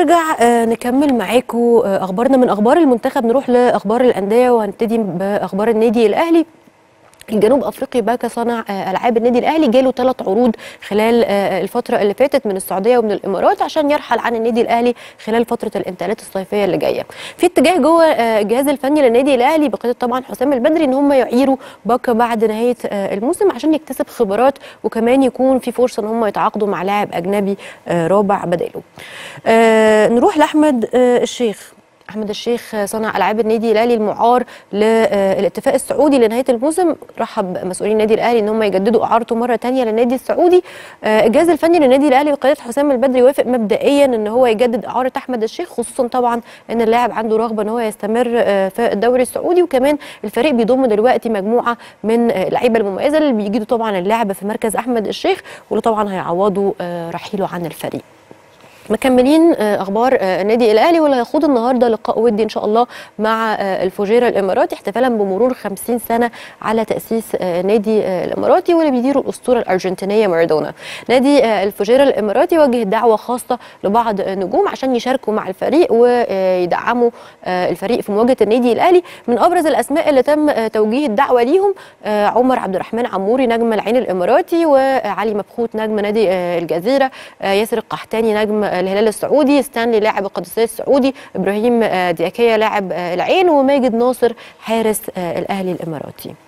ونرجع نكمل معاكم اخبارنا من اخبار المنتخب. نروح لاخبار الانديه وهنبتدي باخبار النادي الاهلي. الجنوب افريقي باكا صانع العاب النادي الاهلي جاله 3 عروض خلال الفتره اللي فاتت من السعوديه ومن الامارات عشان يرحل عن النادي الاهلي خلال فتره الانتقالات الصيفيه اللي جايه. في اتجاه جوه الجهاز الفني للنادي الاهلي بقياده طبعا حسام البدري ان هم يعيروا باكا بعد نهايه الموسم عشان يكتسب خبرات وكمان يكون في فرصه ان هم يتعاقدوا مع لاعب اجنبي رابع بداله. نروح لاحمد الشيخ. احمد الشيخ صانع العاب النادي الاهلي المعار للاتفاق السعودي لنهايه الموسم رحب مسؤولين النادي الاهلي ان هم يجددوا اعارته مره ثانيه للنادي السعودي. الجهاز الفني للنادي الاهلي بقياده حسام البدري وافق مبدئيا ان هو يجدد اعاره احمد الشيخ، خصوصا طبعا ان اللاعب عنده رغبه ان هو يستمر في الدوري السعودي، وكمان الفريق بيضم دلوقتي مجموعه من اللعيبه المميزه اللي بيجيدوا طبعا اللعب في مركز احمد الشيخ واللي طبعا هيعوضوا رحيله عن الفريق. مكملين اخبار النادي الاهلي واللي هيخوض النهارده لقاء ودي ان شاء الله مع الفجيره الاماراتي احتفالا بمرور 50 سنه على تاسيس النادي الاماراتي واللي بيديره الاسطوره الارجنتينيه مارادونا. نادي الفجيره الاماراتي وجه دعوه خاصه لبعض النجوم عشان يشاركوا مع الفريق ويدعموا الفريق في مواجهه النادي الاهلي. من ابرز الاسماء اللي تم توجيه الدعوه ليهم عمر عبد الرحمن عموري نجم العين الاماراتي، وعلي مبخوت نجم نادي الجزيره، ياسر القحتاني نجم الهلال السعودي، ستانلي لاعب القادسيه السعودي، ابراهيم دياكيه لاعب العين، وماجد ناصر حارس الاهلي الاماراتي.